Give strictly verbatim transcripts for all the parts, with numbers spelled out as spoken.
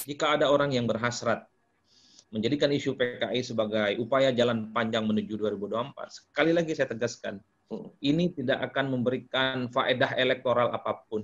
jika ada orang yang berhasrat menjadikan isu P K I sebagai upaya jalan panjang menuju dua ribu dua puluh empat, sekali lagi saya tegaskan, ini tidak akan memberikan faedah elektoral apapun.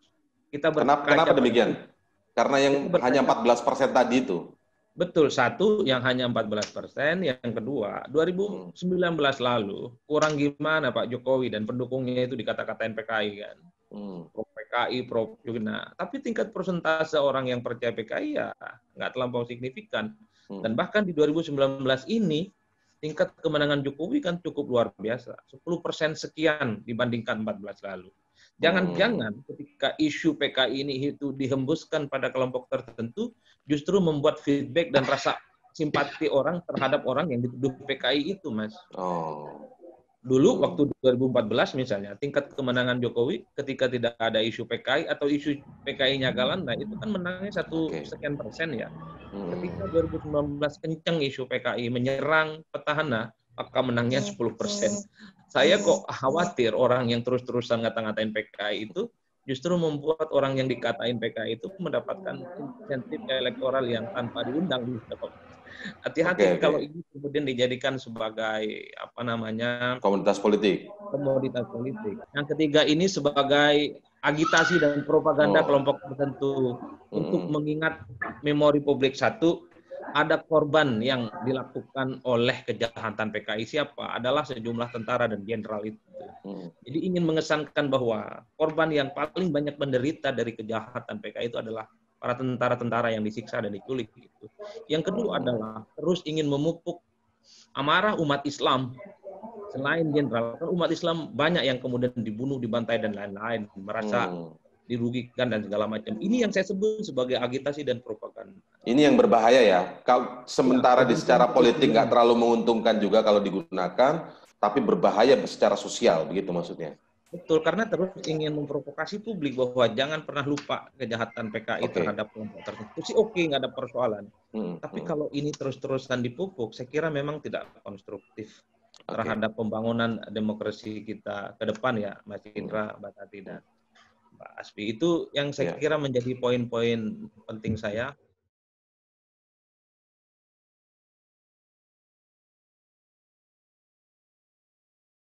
Kita Kenapa, berkaca kenapa pada- demikian? Karena yang kita berkaca- hanya empat belas persen tadi itu. Betul, satu yang hanya empat belas persen, yang kedua, dua ribu sembilan belas lalu, kurang gimana Pak Jokowi dan pendukungnya itu dikata-katain P K I kan. Hmm. Pro P K I, pro Nah, tapi tingkat persentase orang yang percaya P K I ya nggak terlampau signifikan. Hmm. Dan bahkan di dua ribu sembilan belas ini, tingkat kemenangan Jokowi kan cukup luar biasa. sepuluh persen sekian dibandingkan empat belas lalu. Jangan-jangan ketika isu P K I ini itu dihembuskan pada kelompok tertentu, justru membuat feedback dan rasa simpati orang terhadap orang yang dituduh P K I itu, Mas. Oh. Dulu waktu dua ribu empat belas misalnya, tingkat kemenangan Jokowi ketika tidak ada isu P K I atau isu P K I-nya Galanda, itu kan menangnya satu Oke. sekian persen ya. Hmm. Ketika dua ribu sembilan belas kencang isu P K I menyerang petahana, maka menangnya sepuluh persen. Saya kok khawatir orang yang terus-terusan ngata-ngatain P K I itu justru membuat orang yang dikatain P K I itu mendapatkan insentif elektoral yang tanpa diundang. Hati-hati Oke, oke. kalau ini kemudian dijadikan sebagai apa namanya Komunitas politik. komoditas politik. Yang ketiga ini sebagai agitasi dan propaganda Oh. kelompok tertentu untuk Hmm. mengingat memori publik. Satu, ada korban yang dilakukan oleh kejahatan P K I siapa? Adalah sejumlah tentara dan jenderal itu. Hmm. Jadi ingin mengesankan bahwa korban yang paling banyak menderita dari kejahatan P K I itu adalah para tentara-tentara yang disiksa dan diculik. Gitu. Yang kedua adalah terus ingin memupuk amarah umat Islam. Selain jenderal, kan umat Islam banyak yang kemudian dibunuh, dibantai, dan lain-lain. Merasa Hmm. dirugikan dan segala macam. Ini yang saya sebut sebagai agitasi dan propaganda. Ini yang berbahaya ya. Kalau sementara Ya, di secara politik nggak terlalu menguntungkan juga kalau digunakan, tapi berbahaya secara sosial, begitu maksudnya. Betul, karena terus ingin memprovokasi publik bahwa jangan pernah lupa kejahatan P K I Oke. terhadap kelompok tertentu. Sih oke, nggak ada persoalan. Hmm. Tapi Hmm. kalau ini terus-terusan dipupuk, saya kira memang tidak konstruktif Oke. terhadap pembangunan demokrasi kita ke depan ya, Mas Indra, Mbak Tati, dan Mbak Asfi. Itu yang saya Ya. kira menjadi poin-poin penting saya.